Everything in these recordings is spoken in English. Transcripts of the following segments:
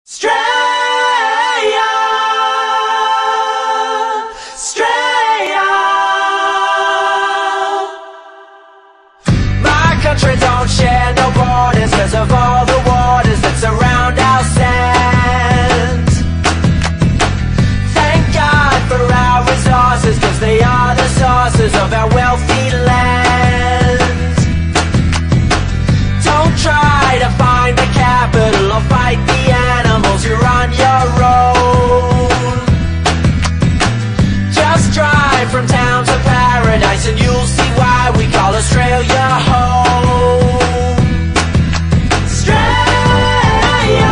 Straya, Straya. My country don't share no borders 'cause of all the waters that surround our sands. Thank God for our resources 'cause they are the sources of our wealthy lands. Don't try to find the capital or fight the animals, you're on your own. Just drive from town to paradise and you'll see why we call Australia home. Australia,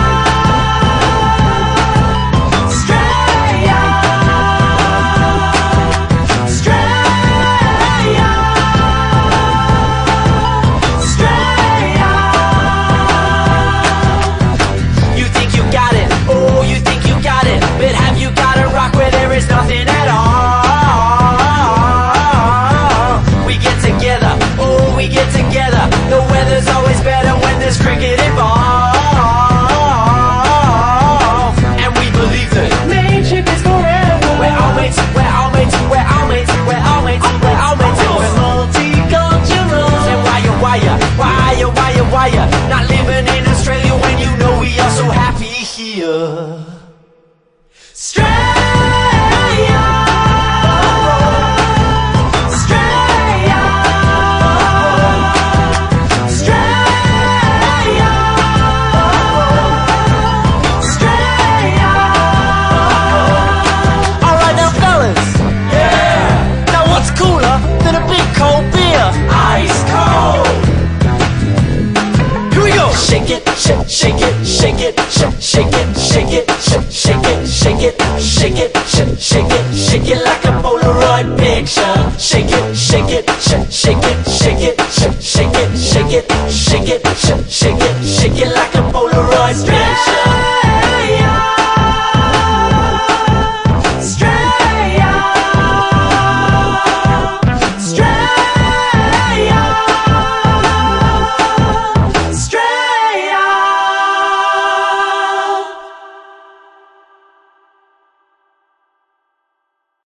Australia, Australia, Australia. You think you got it, oh you think you got it, but have you got a rock where there is nothing at all? We get together, oh we get together, the weather's always better when there's cricket involved. And we believe that magic is forever. We're all mates, we're all mates, we're all mates, we're all mates, we're all mates, we're multicultural. And why you not living in Australia when you know we are so happy here? Australia, Australia, Australia, Australia. Alright now fellas, yeah. Now what's cooler than a big cold beer? Ice cold. Here we go. Shake it, shake, shake it, shake it, shake, shake it, shake it, shake, shake it, shake it, shake it, shake, shake it, shake it like a Polaroid picture. Shake it, shake it, shake, shake it, shake it, shake, shake it, shake it, shake it, shake, shake it, shake it like a Polaroid picture.